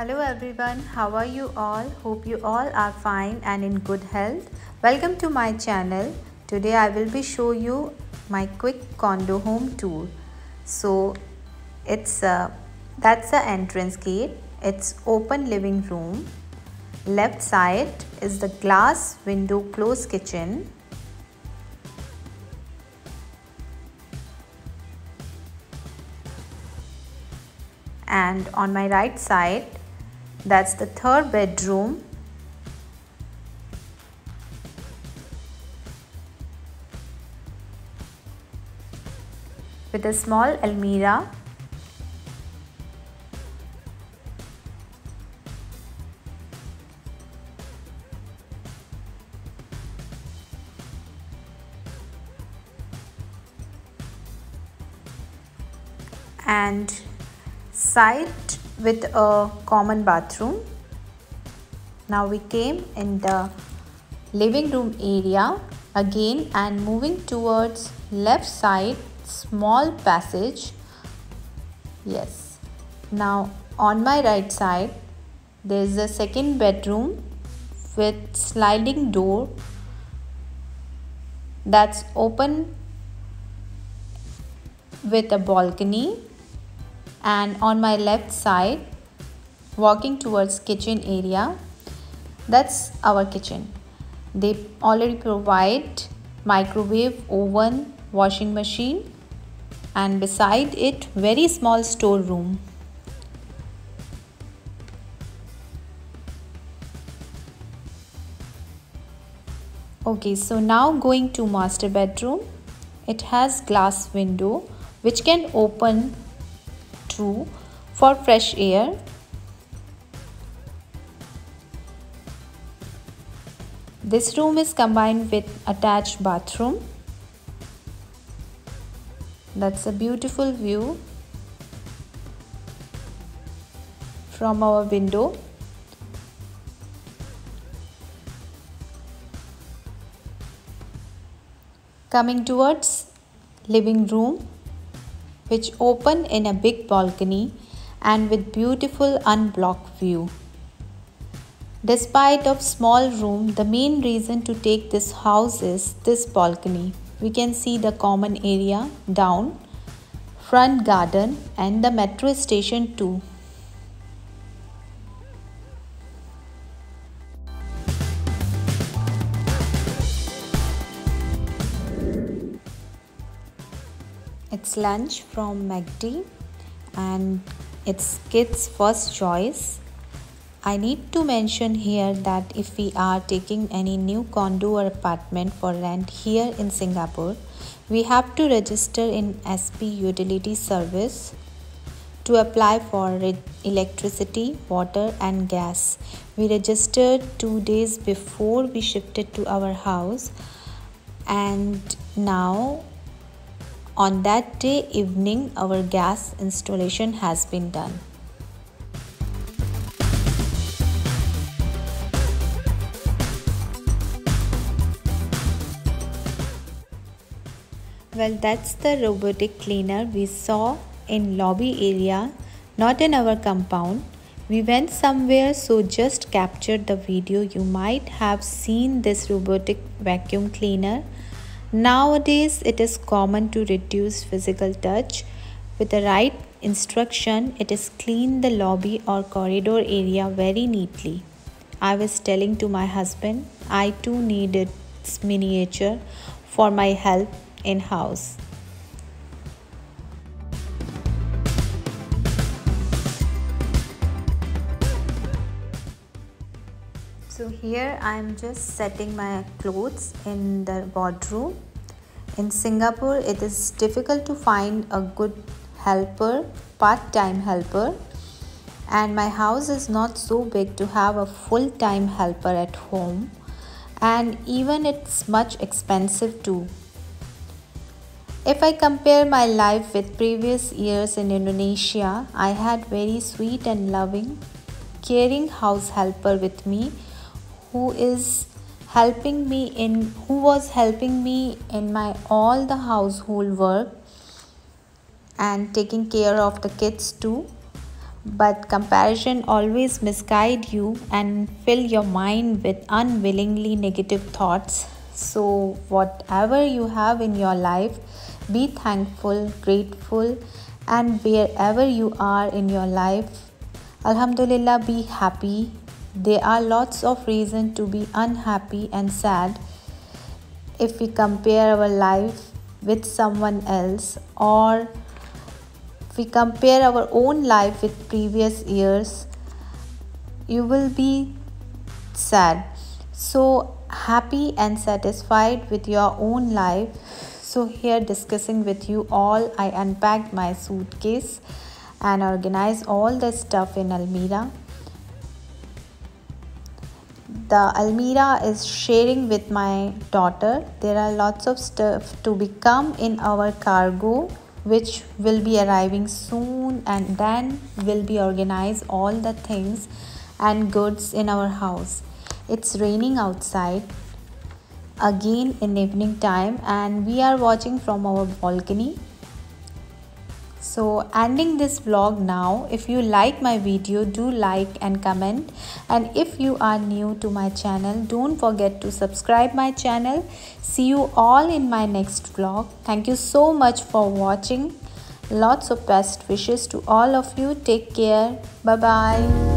Hello everyone, how are you all? Hope you all are fine and in good health. Welcome to my channel. Today I will be show you my quick condo home tour. So that's the entrance gate. It's open living room. Left side is the glass window closed kitchen. And on my right side, that's the third bedroom. With a small almirah. And side with a common bathroom. Now we came in the living room area again and moving towards left side, small passage. Yes. Now on my right side there is a second bedroom with sliding door that's open with a balcony. And on my left side, walking towards kitchen area, that's our kitchen. They already provide microwave, oven, washing machine, and beside it very small storeroom. Okay, so now going to master bedroom. It has glass window which can open for fresh air. This room is combined with attached bathroom. That's a beautiful view from our window. Coming towards living room, which open in a big balcony and with beautiful unblocked view. Despite of small room, the main reason to take this house is this balcony. We can see the common area down, front garden and the metro station too. It's lunch from McD and it's kids' first choice. I need to mention here that if we are taking any new condo or apartment for rent here in Singapore, we have to register in SP Utility Service to apply for electricity, water and gas. We registered 2 days before we shifted to our house, and now on that day evening our gas installation has been done. Well, that's the robotic cleaner we saw in lobby area, not in our compound. We went somewhere, so just captured the video. You might have seen this robotic vacuum cleaner. Nowadays, it is common to reduce physical touch. With the right instruction, it is clean the lobby or corridor area very neatly. I was telling to my husband, I too need its miniature for my help in house. So here I am just setting my clothes in the wardrobe. In Singapore, it is difficult to find a good helper, part-time helper, and my house is not so big to have a full-time helper at home, and even it's much expensive too. If I compare my life with previous years in Indonesia, I had very sweet and loving, caring house helper with me who was helping me in my all the household work and taking care of the kids too. But comparison always misguide you and fill your mind with unwillingly negative thoughts. So whatever you have in your life, be thankful, grateful, and wherever you are in your life, Alhamdulillah, be happy. There are lots of reasons to be unhappy and sad if we compare our life with someone else, or if we compare our own life with previous years, you will be sad. So happy and satisfied with your own life. So here discussing with you all, I unpacked my suitcase and organized all the stuff in Almira. The Almira is sharing with my daughter. There are lots of stuff to become in our cargo, which will be arriving soon, and then will be organized all the things and goods in our house. It's raining outside again in evening time, and we are watching from our balcony. So ending this vlog now. If you like my video, do like and comment, and if you are new to my channel, don't forget to subscribe my channel. See you all in my next vlog. Thank you so much for watching. Lots of best wishes to all of you. Take care. Bye bye.